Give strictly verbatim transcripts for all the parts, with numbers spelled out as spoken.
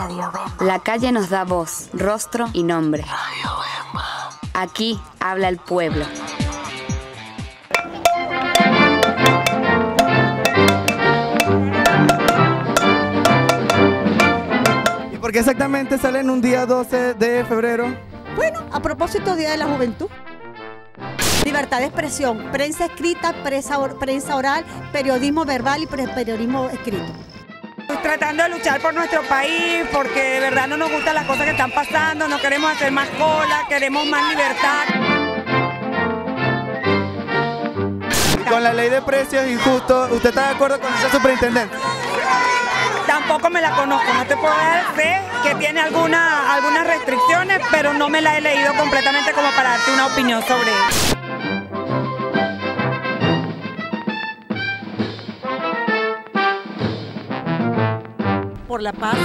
La calle nos da voz, rostro y nombre. Aquí habla el pueblo. ¿Y por qué exactamente salen un día doce de febrero? Bueno, a propósito Día de la Juventud. Libertad de expresión, prensa escrita, prensa, or, prensa oral, periodismo verbal y periodismo escrito. Tratando de luchar por nuestro país, porque de verdad no nos gustan las cosas que están pasando, no queremos hacer más cola, queremos más libertad. Con la ley de precios injustos, ¿usted está de acuerdo con esa superintendente? Tampoco me la conozco, no te puedo dar fe que tiene alguna, algunas restricciones, pero no me la he leído completamente como para darte una opinión sobre ella. Por la paz.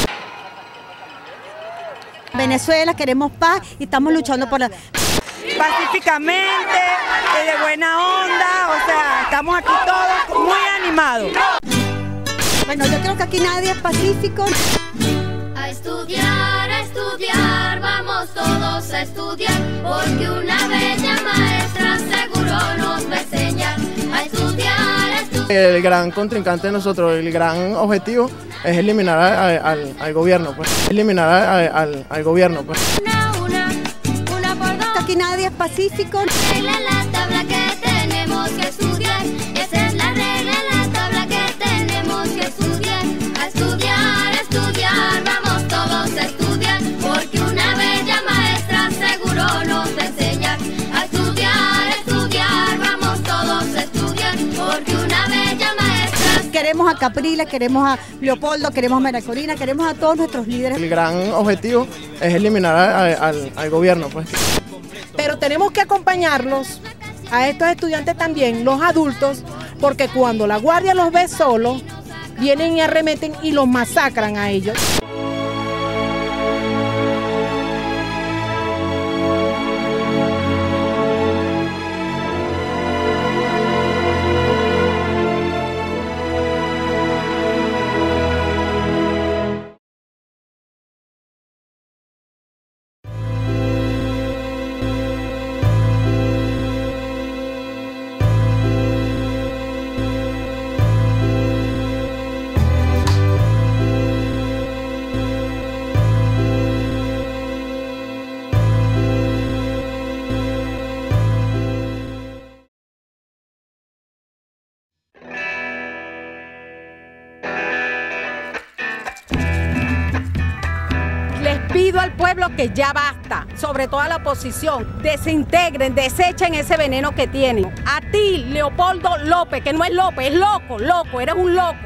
Venezuela, queremos paz y estamos luchando por la... Pacíficamente, de buena onda, o sea, estamos aquí todos muy animados. Bueno, yo creo que aquí nadie es pacífico. A estudiar, a estudiar, vamos todos a estudiar, porque una bella maestra seguro nos va a enseñar. A estudiar, a estudiar. El gran contrincante de nosotros, el gran objetivo es eliminar al, al, al gobierno, pues. Eliminar al, al, al gobierno, pues. Una, una, una por dos. Aquí nadie es pacífico. Regla la tabla que tenemos que estudiar. Esa es la regla, la tabla que tenemos que estudiar. A estudiar, a estudiar, vamos todos a estudiar, porque una bella maestra seguro nos va a enseñar. A estudiar, a estudiar, vamos todos a estudiar, porque una bella maestra. Queremos a Capriles, queremos a Leopoldo, queremos a María Corina, queremos a todos nuestros líderes. El gran objetivo es eliminar al, al, al gobierno, pues. Pero tenemos que acompañarlos a estos estudiantes también, los adultos, porque cuando la guardia los ve solos, vienen y arremeten y los masacran a ellos. Pido al pueblo que ya basta, sobre todo a la oposición, desintegren, desechen ese veneno que tienen. A ti, Leopoldo López, que no es López, es loco, loco, eres un loco.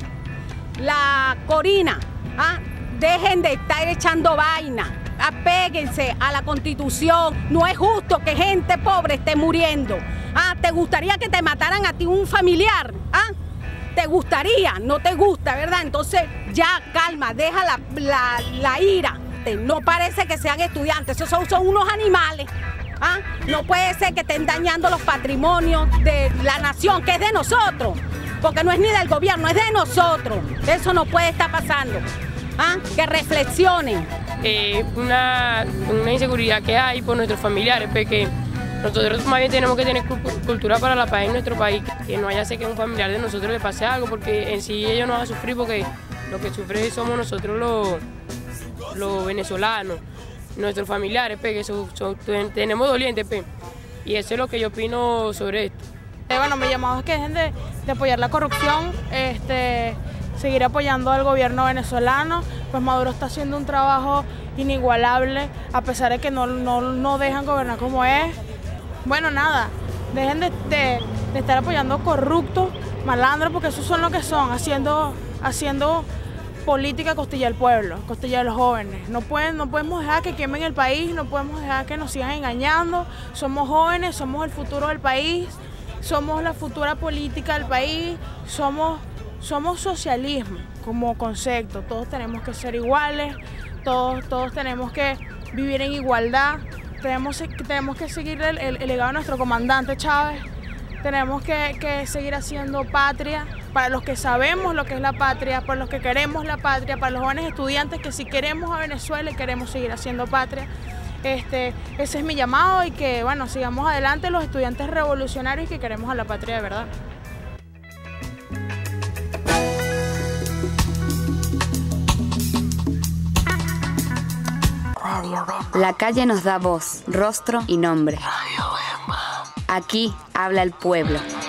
La Corina, ¿ah? Dejen de estar echando vaina, apéguense a la Constitución. No es justo que gente pobre esté muriendo. ¿Ah? ¿Te gustaría que te mataran a ti un familiar? ¿Ah? ¿Te gustaría? No te gusta, ¿verdad? Entonces ya calma, deja la, la, la ira. No parece que sean estudiantes, esos son, son unos animales. ¿Ah? No puede ser que estén dañando los patrimonios de la nación, que es de nosotros, porque no es ni del gobierno, es de nosotros. Eso no puede estar pasando. ¿Ah? Que reflexionen. Eh, una, una inseguridad que hay por nuestros familiares, porque nosotros más bien tenemos que tener cultura para la paz en nuestro país, que no haya ser que a un familiar de nosotros le pase algo, porque en sí ellos no van a sufrir, porque lo que sufre somos nosotros los, los venezolanos, nuestros familiares, pe, que son, son, tenemos dolientes, pe, y eso es lo que yo opino sobre esto. Eh, bueno, mi llamado es que dejen de, de apoyar la corrupción, este, seguir apoyando al gobierno venezolano. Pues Maduro está haciendo un trabajo inigualable, a pesar de que no, no, no dejan gobernar como es. Bueno, nada, dejen de, de, de estar apoyando corruptos, malandros, porque esos son lo que son, haciendo, haciendo política a costilla del pueblo, a costilla de los jóvenes. No, pueden, no podemos dejar que quemen el país, no podemos dejar que nos sigan engañando. Somos jóvenes, somos el futuro del país, somos la futura política del país, somos, somos socialismo como concepto. Todos tenemos que ser iguales, todos, todos tenemos que vivir en igualdad. Tenemos, tenemos que seguir el, el, el legado de nuestro comandante Chávez, tenemos que, que seguir haciendo patria, para los que sabemos lo que es la patria, para los que queremos la patria, para los jóvenes estudiantes que si queremos a Venezuela y queremos seguir haciendo patria. Este, ese es mi llamado y que, bueno, sigamos adelante los estudiantes revolucionarios que queremos a la patria de verdad. La calle nos da voz, rostro y nombre. Aquí habla el pueblo.